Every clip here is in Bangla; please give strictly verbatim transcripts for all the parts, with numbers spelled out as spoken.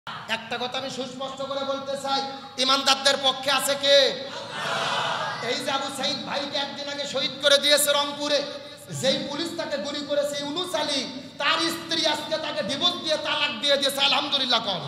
একটা কথা আমি সুস্পষ্ট করে বলতে চাই, ইমানদারদের পক্ষে আছে কে? এই যে আবু সাইদ ভাইকে একদিন আগে শহীদ করে দিয়েছে রংপুরে, যেই পুলিশ তাকে গুলি করেছে ইউনুস আলী, তার স্ত্রী আজকে তাকে ডিভোর্স দিয়ে তালাক দিয়ে দিয়েছে। আলহামদুলিল্লাহ কোন?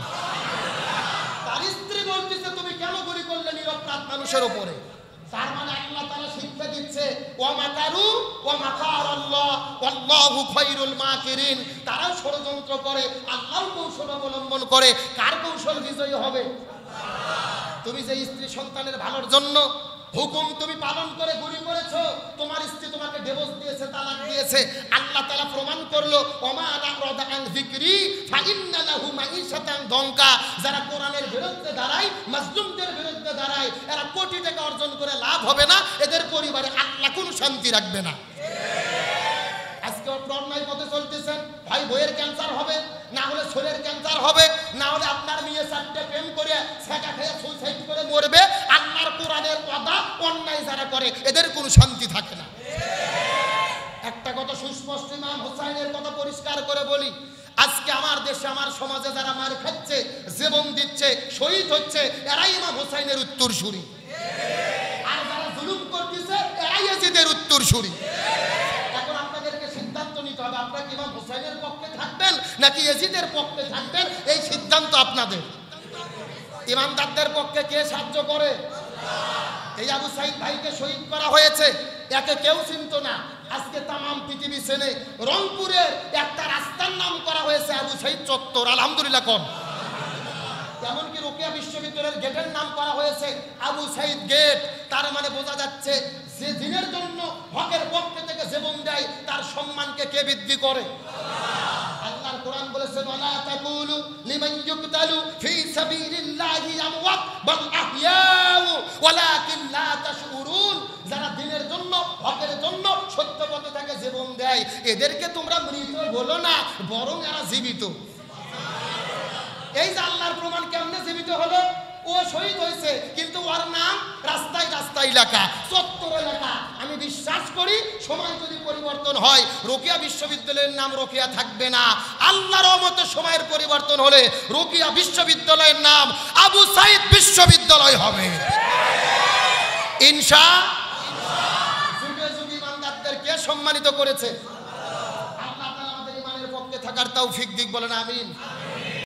তার স্ত্রী বলতেছে তুমি কেন গুলি করলে নিরপরাধ মানুষের উপরে? তার মানে আল্লাহ তাআলা শিক্ষা দিচ্ছে ওয়া মাকারু ওয়া মাকারাল্লাহ ওয়াল্লাহু খায়রুল মাকিরিন। তারা ষড়যন্ত্র করে, আল্লাহর কৌশল অবলম্বন করে। কার কৌশল বিজয়ী হবে? তুমি যে স্ত্রী সন্তানের ভালোর জন্য হুকুম তুমি পালন করে গুলি করেছো, তোমার স্ত্রী তোমাকে ডিভোর্স দিয়েছে, তালাক দিয়েছে, আল্লাহ তাআলা প্রমাণ করলো ওমা আরাদা আন যিকরি ফাইন্না লাহু মাঈশাতান দঙ্কা। যারা কোরআনের বিরুদ্ধে দাঁড়ায়, মাজলুমদের বিরুদ্ধে দাঁড়ায়, এরা কোটি টাকা অর্জন করে লাভ হবে না, এদের পরিবারে আল্লাহ কোনো শান্তি রাখবে না। আজকে অন্যায় পথে চলতেছেন, হয় বইয়ের ক্যান্সার হবে, না হলে শরীরের ক্যান্সার হবে, না হলে আপনার মেয়ে চারটে প্রেম করে সেটা খেয়ে সুইসাইড করে মরবে। আল্লাহর কোরআনের কথা অন্যায় যারা করে এদের কোনো শান্তি থাকে না। একটা কথা সুস্পষ্ট, ইমাম হোসাইনের কথা পরিষ্কার করে বলি, আজকে আমার দেশে আমার সমাজে যারা মার খাচ্ছে, জীবন দিচ্ছে, শহীদ হচ্ছে, এরাই ইমাম হোসাইনের উত্তরসূরি। আর যারা জুলুম করতেছে এরাই ইয়াজিদের উত্তরসূরি। এখন আপনাদেরকে সিদ্ধান্ত নিতে হবে, আপনারা কি ইমাম হোসাইনের পক্ষে থাকবেন নাকি ইয়াজিদের পক্ষে থাকবেন, এই সিদ্ধান্ত আপনাদের। ইমানদারদের পক্ষে কে সাহায্য করে? এই আবু সাইদ ভাইকে শহীদ করা হয়েছে, একে কেউ চিনত না, আজকে তামাম পৃথিবী চেনে। রংপুরের একটা রাস্তার নাম করা হয়েছে আবু সাইদ চত্বর। আলহামদুলিল্লাহ কোন? এমনকি রোকেয়া বিশ্ববিদ্যালয়ের গেটের নাম করা হয়েছে আবু সাইদ গেট। তার মানে বোঝা যাচ্ছে যে দিনের জন্য হকের পক্ষে থেকে জীবন দেয়, তার সম্মানকে কে বৃদ্ধি করে? আল্লাহর কোরআন বলেছে ওয়ালা তাকুলু লিমান ইউকতালু ফি সাবিলিল্লাহি আমওয়াত বাল আহইয়াউ ওয়ালাকিন লা তাশউরুন। যারা দিনের জন্য, হকের জন্য, সত্য পথে থেকে জীবন দেয়, এদেরকে তোমরা মৃত বলো না, বরং এরা জীবিত। এই যে আল্লাহর প্রমাণ কেমনে জীবিত হলো? ও শহীদ হয়েছে, কিন্তু ওর নাম রাস্তায় রাস্তায় লেখা, চত্বর লেখা। আমি বিশ্বাস করি সময় যদি পরিবর্তন হয়, রোকেয়া বিশ্ববিদ্যালয়ের নাম রোকেয়া থাকবে না। আল্লাহর রহমতে সময়ের পরিবর্তন হলে রোকেয়া বিশ্ববিদ্যালয়ের নাম আবু সাইদ বিশ্ববিদ্যালয় হবে ইনশাআল্লাহ। যুগে যুগে ইমানদারদেরকে সম্মানিত করেছে আল্লাহ তাআলা। আমাদের ইমানের পক্ষে থাকার তৌফিক দিক, বলেন আমিন।